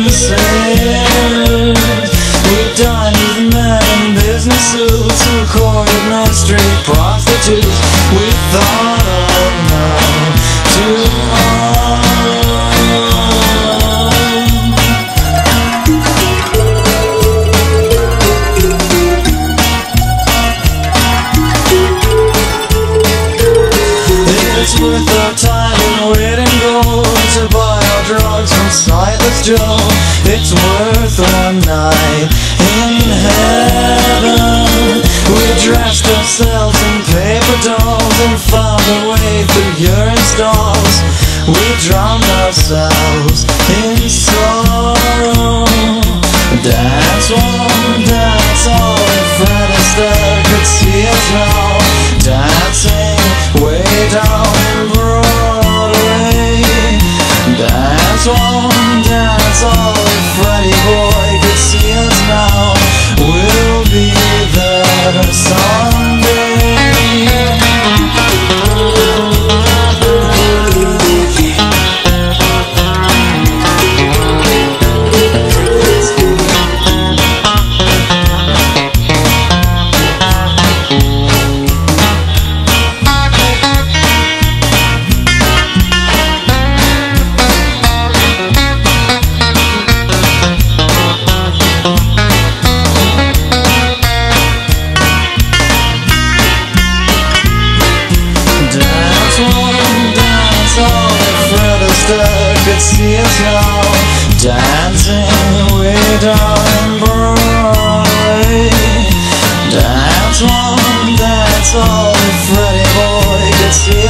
the sailors. We dined with men in business suits who courted no street prostitutes. We thought of now it's worth our time and weight in gold to buy our drugs from Sightless Joe. It's worth one night in heaven. We dressed ourselves in paper dolls and found our way through urine stalls. We drowned ourselves in sorrow. Dance one, dance all, if Fred Astaire could see us now, dancing way down in Broadway. Dance one, dance all, if Freddie boy could see us now, we'll be there someday. Could see us now, dancing way down in Broadway. Dance one, dance all, if Freddie boy could see